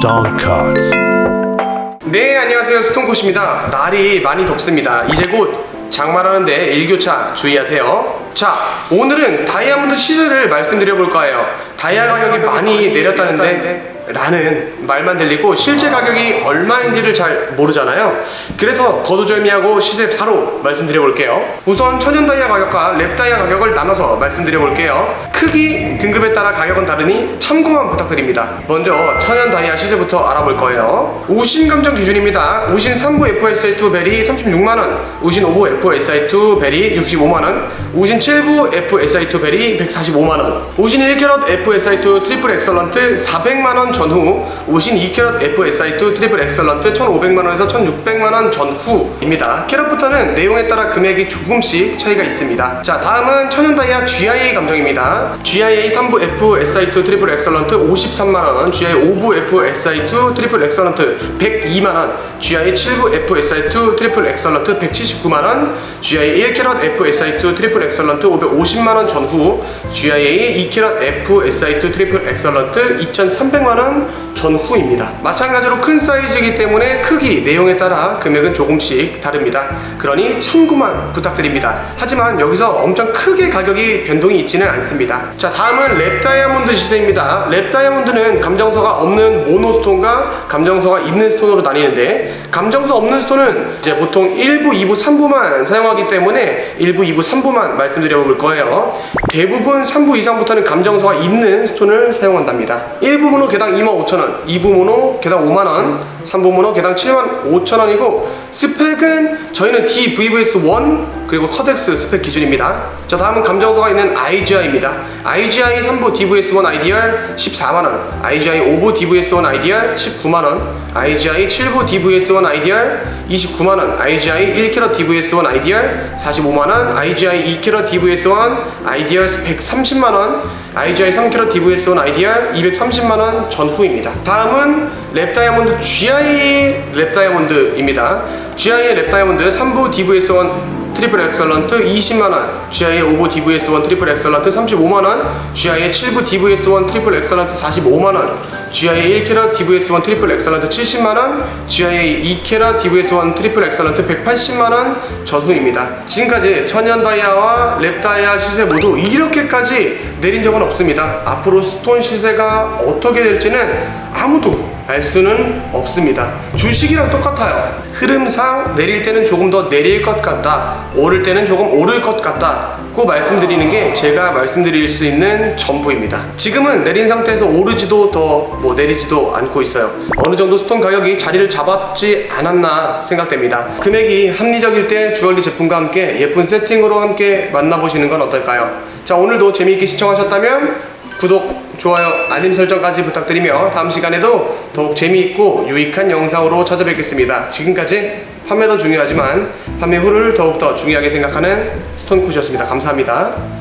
Stone Cuts. 네, 안녕하세요. 스톤코시입니다. 날이 많이 덥습니다. 이제 곧 장마라는데 일교차 주의하세요. 자, 오늘은 다이아몬드 시세를 말씀드려 볼까 해요. 다이아 가격이 많이 내렸다는데 라는 말만 들리고 실제 가격이 얼마인지를 잘 모르잖아요. 그래서 거두절미하고 시세 바로 말씀드려 볼게요. 우선 천연 다이아 가격과 랩 다이아 가격을 나눠서 말씀드려 볼게요. 크기, 등급에 따라 가격은 다르니 참고만 부탁드립니다. 먼저 천연 다이아 시세부터 알아볼 거예요. 우신 감정 기준입니다. 우신 3부 FSI2 벨이 36만원, 우신 5부 FSI2 벨이 65만원, 우신 7부 FSI2 벨이 145만원, 우신 1캐럿 FSI2 트리플 엑설런트 400만원 전후, 우신 2캐럿 FSI2 트리플 엑설런트 1500만원에서 1600만원 전후입니다. 캐럿부터는 내용에 따라 금액이 조금씩 차이가 있습니다. 자, 다음은 천연 다이아 GIA 감정입니다. GIA 3부 FSI2 트리플 엑설런트 53만원, GIA 5부 FSI2 트리플 엑설런트 102만원, GIA 7부 FSI2 트리플 엑설런트 179만원, GIA 1캐럿 FSI2 트리플 엑설런트 550만원 전후, GIA 2캐럿 FSI2 트리플 엑설런트 2300만원 전후입니다. 마찬가지로 큰 사이즈이기 때문에 크기, 내용에 따라 금액은 조금씩 다릅니다. 그러니 참고만 부탁드립니다. 하지만 여기서 엄청 크게 가격이 변동이 있지는 않습니다. 자, 다음은 랩 다이아몬드 시세입니다. 랩 다이아몬드는 감정서가 없는 모노스톤과 감정서가 있는 스톤으로 나뉘는데, 감정서 없는 스톤은 이제 보통 1부, 2부, 3부만 사용하기 때문에 1부, 2부, 3부만 말씀드려 볼 거예요. 대부분 3부 이상부터는 감정서가 있는 스톤을 사용한답니다. 1부 모노 개당 25,000원, 2부 모노 개당 5만원, 3부 모노 개당 75,000원이고, 스펙은 저희는 DVVS1 그리고 커덱스 스펙 기준입니다. 자, 다음은 감정서가 있는 IGI입니다. IGI 3부 DVS1 IDR 14만원, IGI 5부 DVS1 IDR 19만원, IGI 7부 DVS1 IDR 29만원, IGI 1캐럿 DVS1 IDR 45만원, IGI 2캐럿 DVS1 IDR 130만원, IGI 3캐럿 DVS1 IDR 230만원 전후입니다. 다음은 랩 다이아몬드 GIA 랩 다이아몬드입니다. GIA 랩 다이아몬드 3부 DVS1 트리플 엑설런트 20만원, GIA 5부 DVS1 트리플 엑설런트 35만원, GIA 7부 DVS1 트리플 엑설런트 45만원, GIA 1캐럿 DVS1 트리플 엑설런트 70만원, GIA 2캐럿 DVS1 트리플 엑설런트 180만원 전후입니다. 지금까지 천연 다이아와 랩 다이아 시세 모두 이렇게까지 내린 적은 없습니다. 앞으로 스톤 시세가 어떻게 될지는 아무도 알 수는 없습니다. 주식이랑 똑같아요. 흐름상 내릴 때는 조금 더 내릴 것 같다, 오를 때는 조금 오를 것 같다고 말씀드리는 게 제가 말씀드릴 수 있는 전부입니다. 지금은 내린 상태에서 오르지도 더 내리지도 않고 있어요. 어느 정도 스톤 가격이 자리를 잡았지 않았나 생각됩니다. 금액이 합리적일 때 주얼리 제품과 함께 예쁜 세팅으로 함께 만나보시는 건 어떨까요? 자, 오늘도 재미있게 시청하셨다면 구독, 좋아요, 알림 설정까지 부탁드리며 다음 시간에도 더욱 재미있고 유익한 영상으로 찾아뵙겠습니다. 지금까지 판매도 중요하지만 판매 후를 더욱더 중요하게 생각하는 스톤코시였습니다. 감사합니다.